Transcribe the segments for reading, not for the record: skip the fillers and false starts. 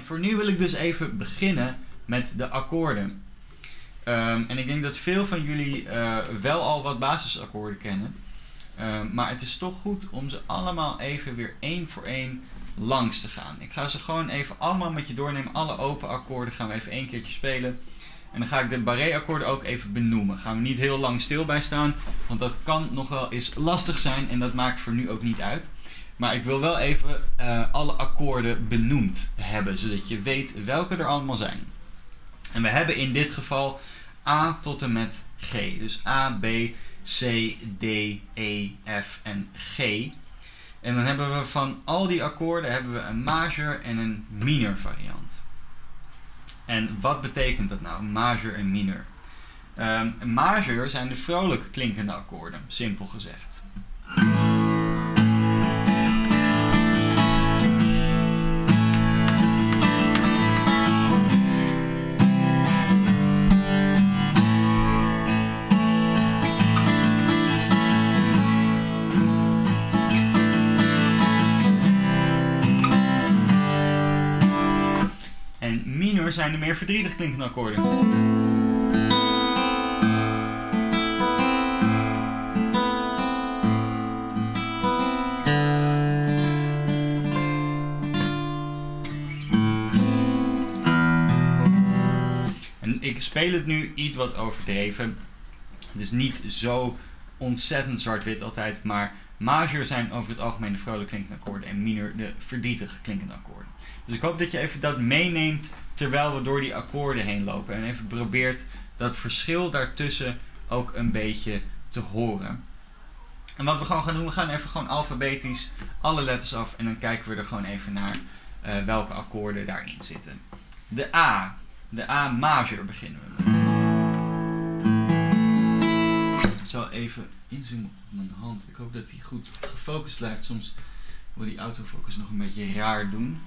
voor nu wil ik dus even beginnen met de akkoorden. En ik denk dat veel van jullie wel al wat basisakkoorden kennen. Maar het is toch goed om ze allemaal even weer één voor één langs te gaan. Ik ga ze gewoon even allemaal met je doornemen. Alle open akkoorden gaan we even één keertje spelen. En dan ga ik de barré-akkoorden ook even benoemen. Gaan we niet heel lang stil bij staan, want dat kan nog wel eens lastig zijn en dat maakt voor nu ook niet uit. Maar ik wil wel even alle akkoorden benoemd hebben, zodat je weet welke er allemaal zijn. En we hebben in dit geval A tot en met G. Dus A, B, C, D, E, F en G. En dan hebben we van al die akkoorden hebben we een major en een minor variant. En wat betekent dat nou, major en minor? Major zijn de vrolijk klinkende akkoorden, simpel gezegd. Minor zijn de meer verdrietig klinkende akkoorden. En ik speel het nu iets wat overdreven. Het is niet zo ontzettend zwart-wit altijd, maar major zijn over het algemeen de vrolijk klinkende akkoorden en minor de verdrietig klinkende akkoorden. Dus ik hoop dat je even dat meeneemt terwijl we door die akkoorden heen lopen. En even probeert dat verschil daartussen ook een beetje te horen. En wat we gewoon gaan doen, we gaan even gewoon alfabetisch alle letters af. En dan kijken we er gewoon even naar welke akkoorden daarin zitten. De A major beginnen we met. Ik zal even inzoomen op mijn hand. Ik hoop dat hij goed gefocust blijft. Soms wil die autofocus nog een beetje raar doen.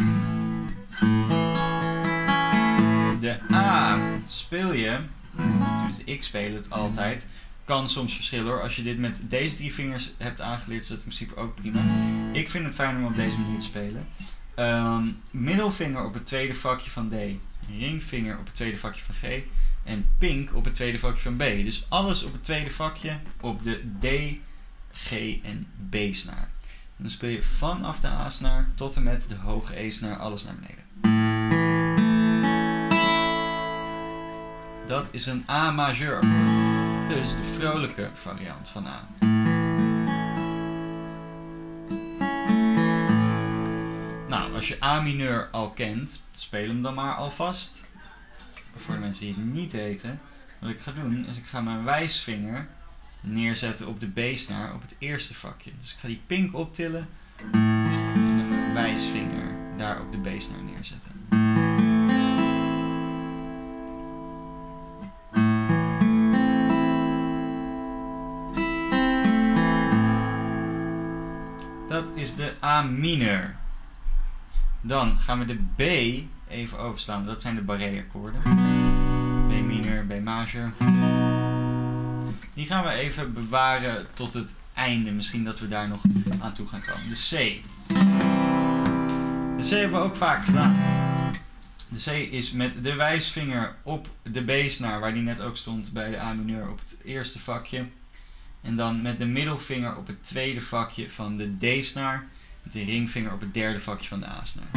De A speel je, tenminste ik speel het altijd, kan soms verschillen hoor. Als je dit met deze 3 vingers hebt aangeleerd is dat in principe ook prima. Ik vind het fijn om op deze manier te spelen. Middelvinger op het tweede vakje van D, ringvinger op het tweede vakje van G en pink op het tweede vakje van B. Dus alles op het tweede vakje op de D, G en B snaar. En dan speel je vanaf de A-snaar tot en met de hoge E-snaar alles naar beneden. Dat is een A majeur akkoord. Dus de vrolijke variant van A. Nou, als je A mineur al kent, speel hem dan maar alvast. Voor de mensen die het niet weten. Wat ik ga doen, is ik ga mijn wijsvinger neerzetten op de B-snaar op het eerste vakje. Dus ik ga die pink optillen en dan mijn wijsvinger daar op de B-snaar neerzetten. Dat is de A mineur. Dan gaan we de B even overslaan. Dat zijn de barré akkoorden. B mineur, B major. Die gaan we even bewaren tot het einde. Misschien dat we daar nog aan toe gaan komen. De C. De C hebben we ook vaak gedaan. De C is met de wijsvinger op de B-snaar, waar die net ook stond bij de A mineur op het eerste vakje. En dan met de middelvinger op het tweede vakje van de D-snaar. Met de ringvinger op het derde vakje van de A-snaar.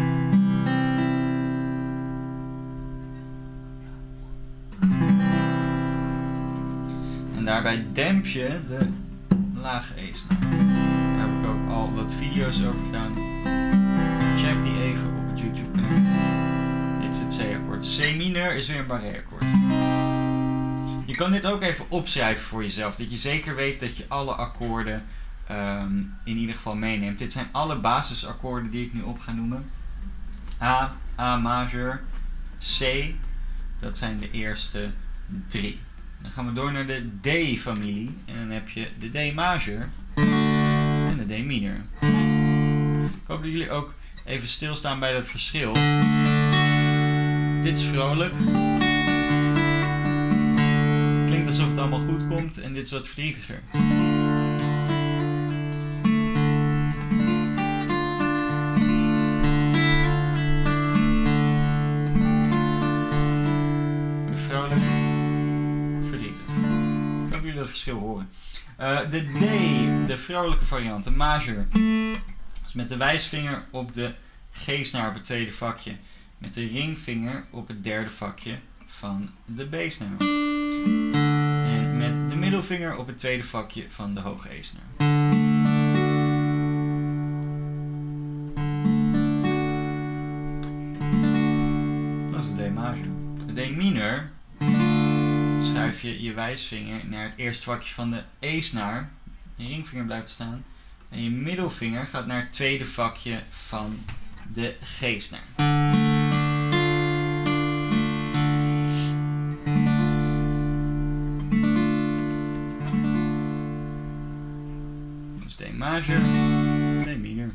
En daarbij demp je de lage E-snaar. Daar heb ik ook al wat video's over gedaan. Check die even op het YouTube kanaal. Dit is het C-akkoord. C mineur is weer een barré-akkoord. Je kan dit ook even opschrijven voor jezelf. Dat je zeker weet dat je alle akkoorden in ieder geval meeneemt. Dit zijn alle basisakkoorden die ik nu op ga noemen. A, A major, C. Dat zijn de eerste 3. Dan gaan we door naar de D-familie. En dan heb je de D major en de D minor. Ik hoop dat jullie ook even stilstaan bij dat verschil. Dit is vrolijk. Klinkt alsof het allemaal goed komt en dit is wat verdrietiger. verschil horen. De D, de vrolijke variant, de majeur. Dus met de wijsvinger op de G-snaar op het tweede vakje. Met de ringvinger op het derde vakje van de B-snaar. En met de middelvinger op het tweede vakje van de hoge E-snaar. Dat is de D majeur. De D mineur schuif je je wijsvinger naar het eerste vakje van de E-snaar. Je ringvinger blijft staan. En je middelvinger gaat naar het tweede vakje van de G-snaar. Dus D majeur, D mineur.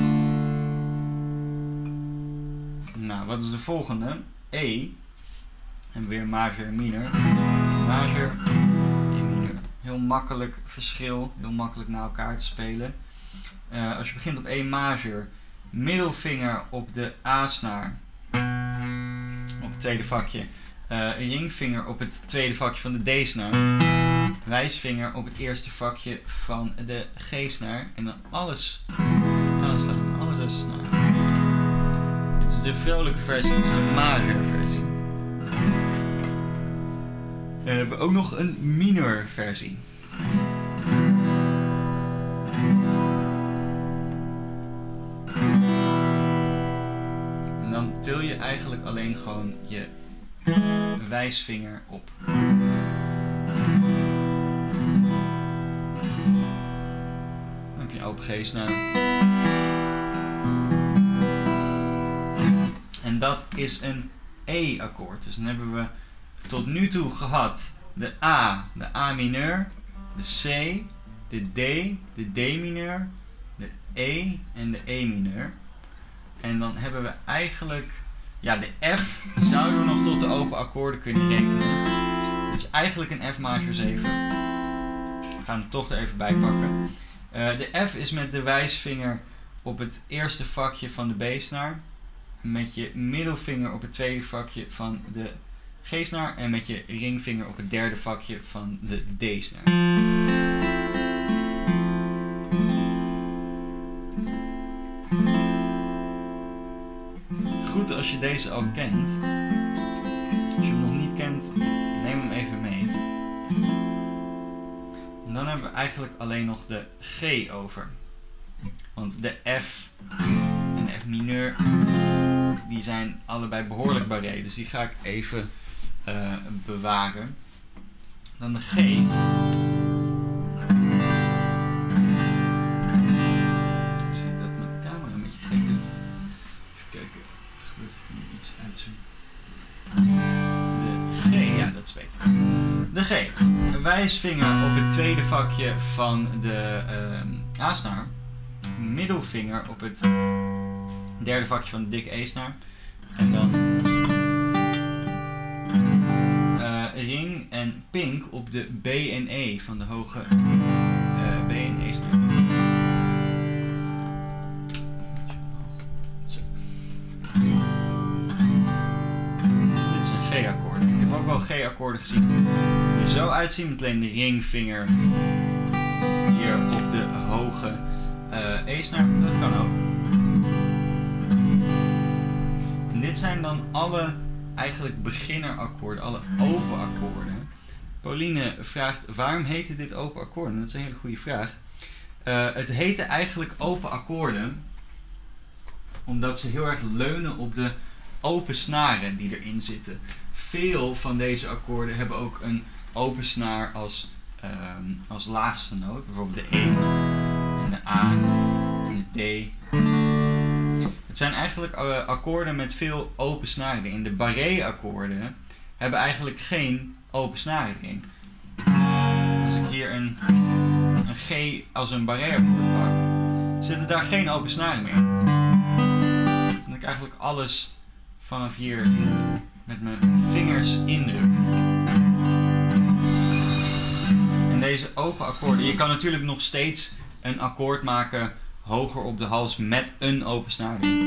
Nou, wat is de volgende? E. En weer majeur en mineur. Majeur, E mineur. Heel makkelijk verschil, heel makkelijk naar elkaar te spelen. Als je begint op E majeur, middelvinger op de A-snaar, op het tweede vakje. Ringvinger op het tweede vakje van de D-snaar. Wijsvinger op het eerste vakje van de G-snaar. En dan alles aanslaan, alle 6 snaren. Dit is de vrolijke versie, dus de majeur versie. En dan hebben we ook nog een mineur versie. En dan til je eigenlijk alleen gewoon je wijsvinger op. Dan heb je een open G-snaar. En dat is een E-akkoord. Dus dan hebben we tot nu toe gehad de A mineur, de C, de D mineur, de E en de E mineur. En dan hebben we eigenlijk, ja, de F zouden we nog tot de open akkoorden kunnen rekenen. Het is eigenlijk een F majeur 7. We gaan hem toch er even bij pakken. De F is met de wijsvinger op het eerste vakje van de B-snaar. Met je middelvinger op het tweede vakje van de G-snaar. En met je ringvinger op het derde vakje van de D-snaar. Goed als je deze al kent. Als je hem nog niet kent, neem hem even mee. En dan hebben we eigenlijk alleen nog de G over. Want de F en de F mineur, die zijn allebei behoorlijk barré. Dus die ga ik even bewaren. Dan de G. Ik zie dat mijn camera een beetje gek doet. Even kijken. Het gebeurt nu iets uitzoomen. De G, ja, dat is beter. De G. Een wijsvinger op het tweede vakje van de A-snaar. Middelvinger op het derde vakje van de dikke E-snaar. En dan ring en pink op de B en E van de hoge B en E-snaar. Zo. Dit is een G-akkoord. Ik heb ook wel G-akkoorden gezien die er zo uitzien met alleen de ringvinger hier op de hoge E-snaar. Dat kan ook. En dit zijn dan alle eigenlijk beginnerakkoorden, alle open akkoorden. Pauline vraagt, waarom heette dit open akkoorden? Dat is een hele goede vraag. Het heette eigenlijk open akkoorden omdat ze heel erg leunen op de open snaren die erin zitten. Veel van deze akkoorden hebben ook een open snaar als laagste noot. Bijvoorbeeld de E en de A en de D. Het zijn eigenlijk akkoorden met veel open snaren erin. De barré-akkoorden hebben eigenlijk geen open snaren erin. Als ik hier een G als een barré-akkoord pak, zitten daar geen open snaren meer in. Dan heb ik eigenlijk alles vanaf hier met mijn vingers indruk. En deze open akkoorden, je kan natuurlijk nog steeds een akkoord maken hoger op de hals met een open snaar erin.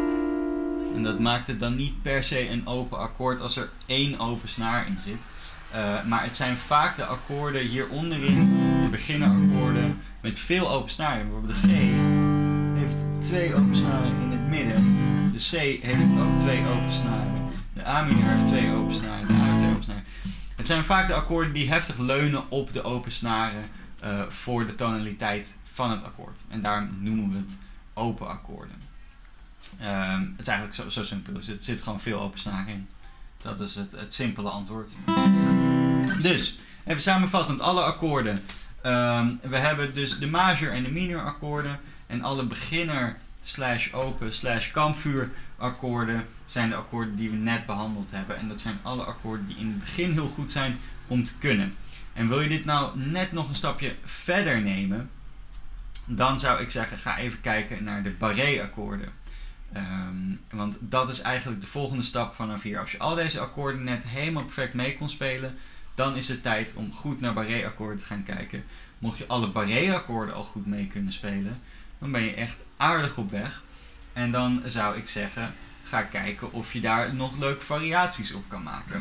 En dat maakt het dan niet per se een open akkoord als er één open snaar in zit. Maar het zijn vaak de akkoorden hier onderin, de beginnerakkoorden, met veel open snaren. Bijvoorbeeld de G heeft 2 open snaren in het midden. De C heeft ook 2 open snaren. De A mineur heeft 2 open snaren. De A heeft 2 open snaren. Het zijn vaak de akkoorden die heftig leunen op de open snaren voor de tonaliteit van het akkoord. En daarom noemen we het open akkoorden. Het is eigenlijk zo simpel. Er zit gewoon veel open snaren in. Dat is het simpele antwoord. Dus, even samenvattend, alle akkoorden. We hebben dus de major en de minor akkoorden. En alle beginner open kampvuur akkoorden zijn de akkoorden die we net behandeld hebben. En dat zijn alle akkoorden die in het begin heel goed zijn om te kunnen. En wil je dit nou net nog een stapje verder nemen, dan zou ik zeggen, ga even kijken naar de barré akkoorden. Want dat is eigenlijk de volgende stap vanaf hier. Als je al deze akkoorden net helemaal perfect mee kon spelen, dan is het tijd om goed naar barré akkoorden te gaan kijken. Mocht je alle barré akkoorden al goed mee kunnen spelen, dan ben je echt aardig op weg. En dan zou ik zeggen, ga kijken of je daar nog leuke variaties op kan maken.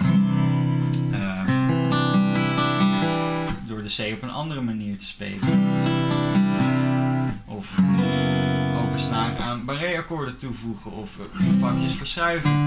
Door de C op een andere manier te spelen. Of open snaren aan barré akkoorden toevoegen. Of vakjes verschuiven.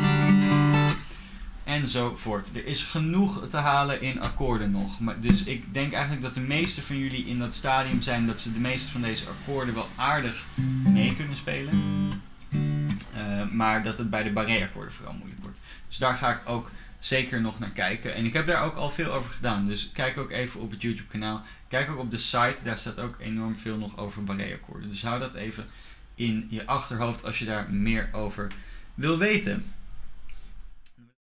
Enzovoort. Er is genoeg te halen in akkoorden nog. Dus ik denk eigenlijk dat de meeste van jullie in dat stadium zijn dat ze de meeste van deze akkoorden wel aardig mee kunnen spelen. Maar dat het bij de barré akkoorden vooral moeilijk wordt. Dus daar ga ik ook zeker nog naar kijken. En ik heb daar ook al veel over gedaan. Dus kijk ook even op het YouTube kanaal. Kijk ook op de site. Daar staat ook enorm veel nog over barré akkoorden. Dus hou dat even in je achterhoofd als je daar meer over wil weten.